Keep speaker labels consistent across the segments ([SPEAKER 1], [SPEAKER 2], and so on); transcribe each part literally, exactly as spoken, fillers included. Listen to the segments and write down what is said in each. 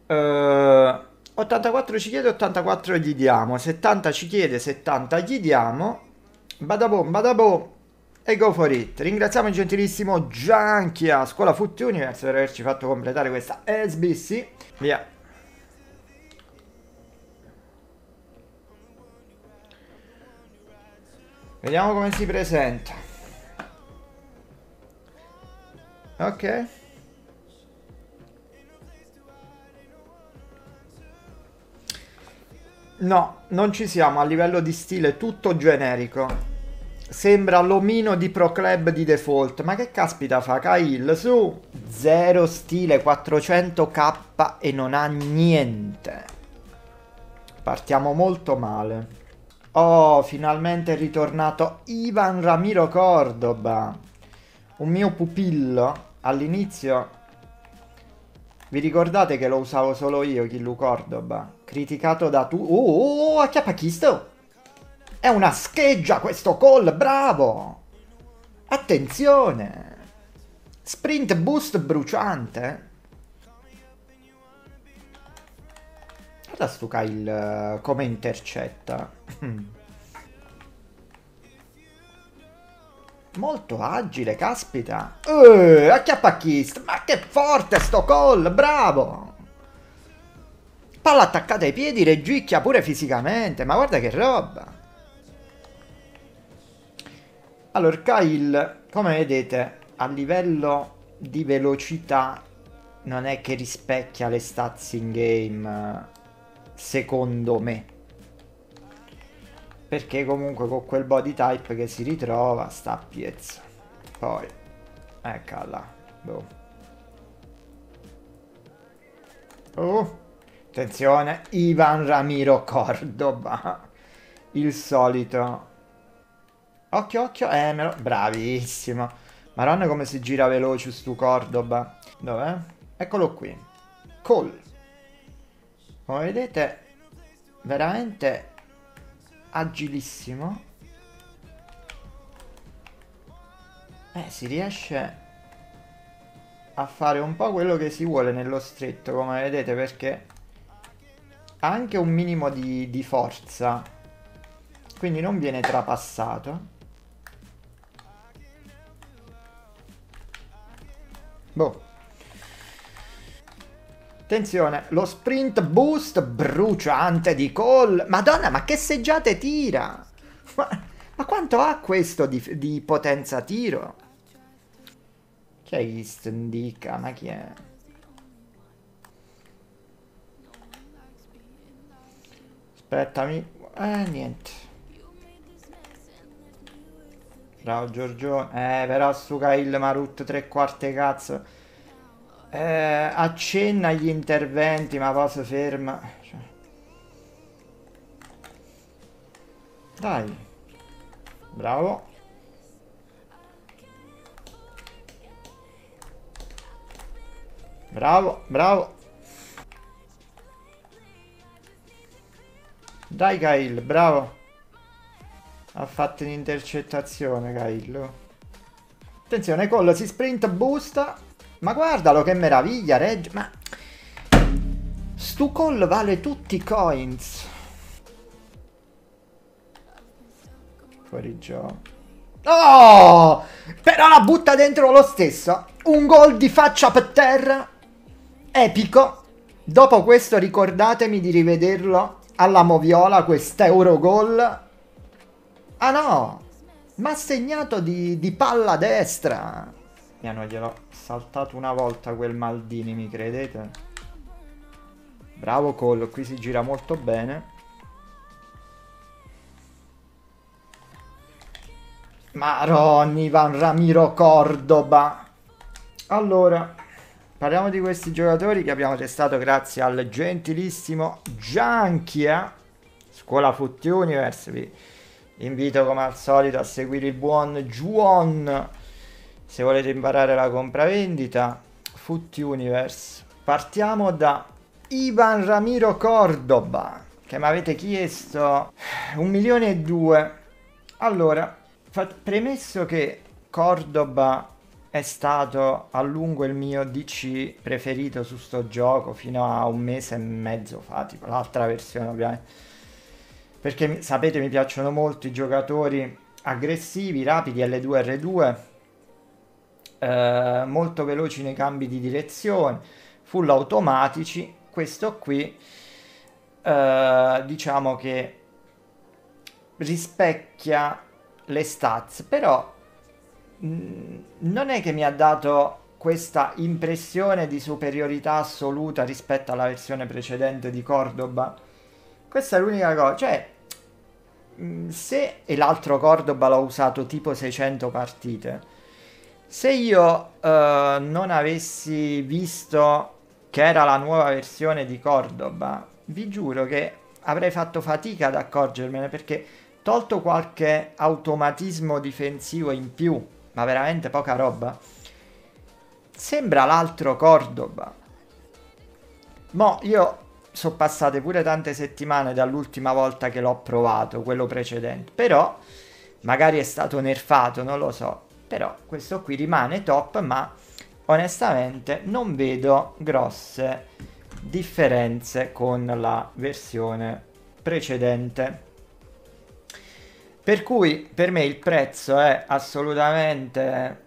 [SPEAKER 1] Uh, ottantaquattro ci chiede, ottantaquattro gli diamo. settanta ci chiede, settanta gli diamo. Badabom, badabom. E go for it. Ringraziamo il gentilissimo Gianchia, Scuola Foot Universe, per averci fatto completare questa S B C. Via. Vediamo come si presenta. Ok. No, non ci siamo a livello di stile, tutto generico. Sembra l'omino di Pro Club di default. Ma che caspita fa Kyle? Su! Zero stile, quattrocento k e non ha niente. Partiamo molto male. Oh, finalmente è ritornato Ivan Ramiro Cordoba. Un mio pupillo. All'inizio... Vi ricordate che lo usavo solo io, Killu Cordoba? Criticato da tu... Oh, oh, oh, acchiappa chi sto? È una scheggia questo call, bravo! Attenzione! Sprint boost bruciante. Guarda sto Kyle come intercetta. Molto agile, caspita. Eh, acchiappa Kist. Ma che forte sto call, bravo. Palla attaccata ai piedi, reggicchia pure fisicamente. Ma guarda che roba. Allora, Kyle, come vedete, a livello di velocità non è che rispecchia le stats in game, secondo me. Perché comunque con quel body type che si ritrova sta a piezza. Poi, eccola. Boh. Oh, attenzione, Ivan Ramiro Cordoba. Il solito. Occhio, occhio, eh, me lo... Bravissimo. Madonna come si gira veloce stu Cordoba. Dov'è? Eccolo qui. Call. Come vedete, veramente... agilissimo. Eh, si riesce a fare un po' quello che si vuole nello stretto, come vedete, perché ha anche un minimo di, di forza, quindi non viene trapassato. Boh. Attenzione, lo sprint boost bruciante di Cole. Madonna, ma che seggiate tira! Ma, ma quanto ha questo di, di potenza tiro? Chi è East indica? Ma chi è? Aspettami. Eh, niente. Bravo Giorgio. Eh, però su Kyle Marut tre quarti cazzo. Eh, accenna gli interventi, ma poi si ferma. Cioè. Dai. Bravo. Bravo, bravo. Dai Kyle, bravo. Ha fatto un'intercettazione Kyle. Attenzione, Cole si sprint, boosta. Ma guardalo che meraviglia, Reg. Ma stu call vale tutti i coins. Fuori gioco. Oh! Però la butta dentro lo stesso. Un gol di faccia per terra. Epico. Dopo questo ricordatemi di rivederlo alla Moviola, quest'euro gol. Ah no! Ma ha segnato di, di palla destra. Piano gliel'ho saltato una volta quel Maldini, mi credete? Bravo Cole, qui si gira molto bene. Maronni, Ivan Ramiro Cordoba. Allora, parliamo di questi giocatori che abbiamo testato grazie al gentilissimo Gianchia, Scuola Foot Universe. Vi invito come al solito a seguire il buon Juon se volete imparare la compravendita. Foot Universe. Partiamo da Ivan Ramiro Cordoba, che mi avete chiesto un milione e due. Allora, premesso che Cordoba è stato a lungo il mio D C preferito su sto gioco fino a un mese e mezzo fa, tipo l'altra versione ovviamente. Perché sapete mi piacciono molto i giocatori aggressivi, rapidi, L due R due, eh, molto veloci nei cambi di direzione, full automatici. Questo qui eh, diciamo che rispecchia le stats, però mh, non è che mi ha dato questa impressione di superiorità assoluta rispetto alla versione precedente di Cordoba. Questa è l'unica cosa, cioè mh, se e l'altro Cordoba l'ho usato tipo seicento partite, se io eh, non avessi visto che era la nuova versione di Cordoba, vi giuro che avrei fatto fatica ad accorgermene, perché tolto qualche automatismo difensivo in più, ma veramente poca roba, sembra l'altro Cordoba. Mo' io sono passate pure tante settimane dall'ultima volta che l'ho provato, quello precedente, però magari è stato nerfato, non lo so, però questo qui rimane top, ma onestamente non vedo grosse differenze con la versione precedente. Per cui per me il prezzo è assolutamente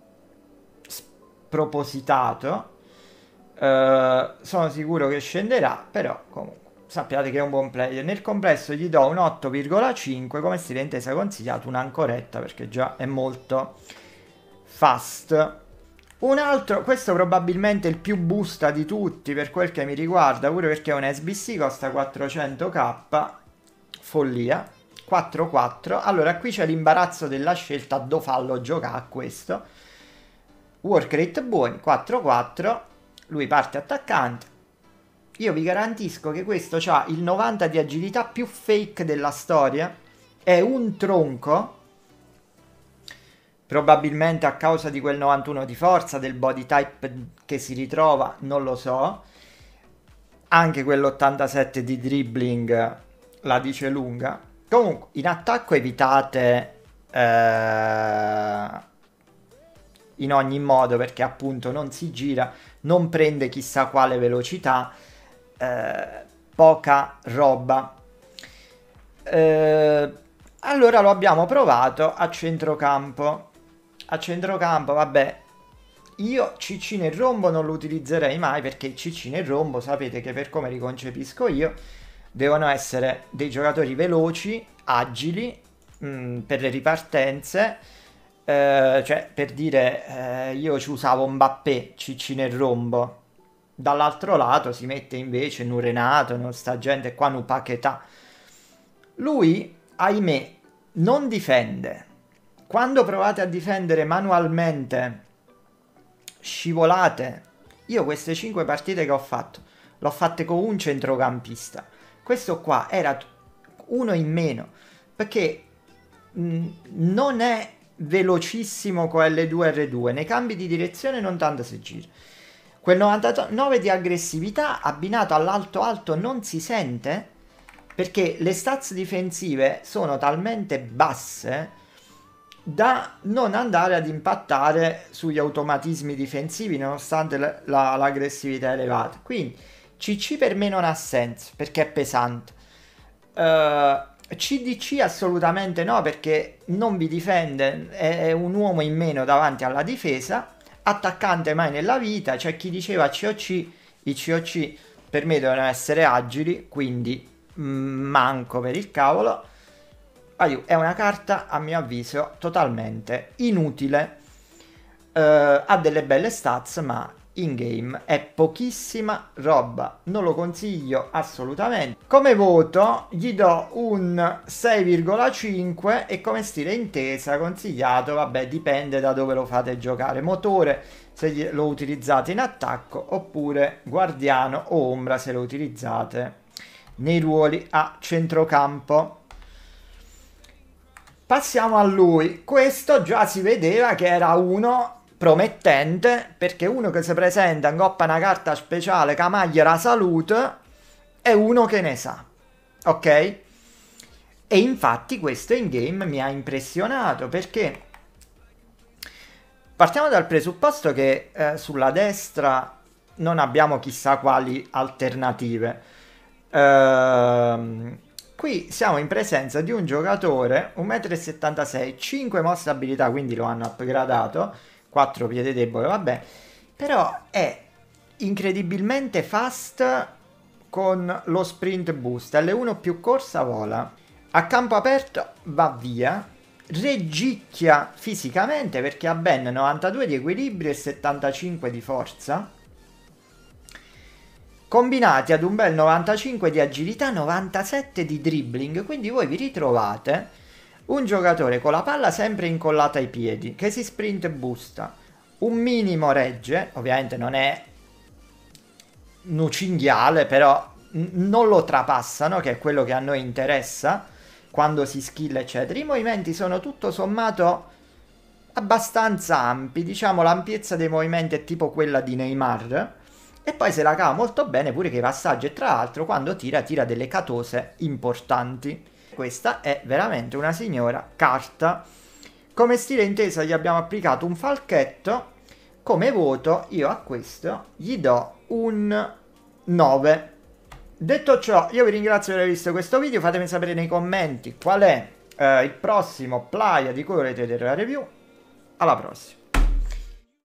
[SPEAKER 1] spropositato. Uh, sono sicuro che scenderà, però comunque sappiate che è un buon player. Nel complesso gli do un otto virgola cinque, come stile intesa consigliato un'ancoretta, perché già è molto fast. Un altro, questo probabilmente il più busta di tutti per quel che mi riguarda, pure perché è un S B C, costa quattrocento k, follia, quattro quattro. Allora qui c'è l'imbarazzo della scelta, do fallo giocare a questo. Work rate buoni, quattro quattro, lui parte attaccante. Io vi garantisco che questo ha il novanta di agilità più fake della storia, è un tronco, probabilmente a causa di quel novantuno di forza, del body type che si ritrova, non lo so. Anche quell'ottantasette di dribbling la dice lunga. Comunque, in attacco evitate eh, in ogni modo, perché appunto non si gira, non prende chissà quale velocità, eh, poca roba. Eh, allora lo abbiamo provato a centrocampo. A centrocampo, vabbè, io C C nel rombo non lo utilizzerei mai, perché C C nel rombo sapete che per come li concepisco io devono essere dei giocatori veloci, agili, mh, per le ripartenze, eh, cioè per dire eh, io ci usavo Mbappé C C nel rombo, dall'altro lato si mette invece nu Renato, nu sta gente qua, nu Paquetá. Lui, ahimè, non difende. Quando provate a difendere manualmente, scivolate. Io queste cinque partite che ho fatto, l'ho fatte con un centrocampista. Questo qua era uno in meno, perché mh, non è velocissimo con L due R due, nei cambi di direzione non tanto si gira. Quel novantanove di aggressività abbinato all'alto alto non si sente, perché le stats difensive sono talmente basse da non andare ad impattare sugli automatismi difensivi nonostante l'aggressività elevata. Quindi C C per me non ha senso, perché è pesante. uh, C D C assolutamente no, perché non vi difende, è un uomo in meno davanti alla difesa. Attaccante mai nella vita. C'è chi diceva C O C, i C O C per me devono essere agili, quindi mm, manco per il cavolo. È una carta a mio avviso totalmente inutile, uh, ha delle belle stats ma in game è pochissima roba, non lo consiglio assolutamente. Come voto gli do un sei virgola cinque e come stile intesa consigliato, vabbè dipende da dove lo fate giocare, motore se lo utilizzate in attacco oppure guardiano o ombra se lo utilizzate nei ruoli a centrocampo. Passiamo a lui. Questo già si vedeva che era uno promettente, perché uno che si presenta in coppa una carta speciale che maglia la salute è uno che ne sa, ok? E infatti questo in game mi ha impressionato, perché partiamo dal presupposto che eh, sulla destra non abbiamo chissà quali alternative. Ehm, qui siamo in presenza di un giocatore uno virgola settantasei metri, cinque mosse abilità, quindi lo hanno upgradato, quattro piede debole, vabbè, però è incredibilmente fast con lo sprint boost, L uno più corsa vola, a campo aperto va via, reggicchia fisicamente perché ha ben novantadue di equilibrio e settantacinque di forza, combinati ad un bel novantacinque di agilità, novantasette di dribbling, quindi voi vi ritrovate un giocatore con la palla sempre incollata ai piedi, che si sprint boosta, un minimo regge, ovviamente non è un cinghiale, però non lo trapassano, che è quello che a noi interessa quando si skill eccetera. I movimenti sono tutto sommato abbastanza ampi, diciamo l'ampiezza dei movimenti è tipo quella di Neymar, e poi se la cava molto bene pure che i passaggi, e tra l'altro quando tira tira delle catose importanti. Questa è veramente una signora carta. Come stile intesa gli abbiamo applicato un falchetto. Come voto io a questo gli do un nove. Detto ciò, io vi ringrazio per aver visto questo video, fatemi sapere nei commenti qual è eh, il prossimo player di cui volete vedere la review. Alla prossima.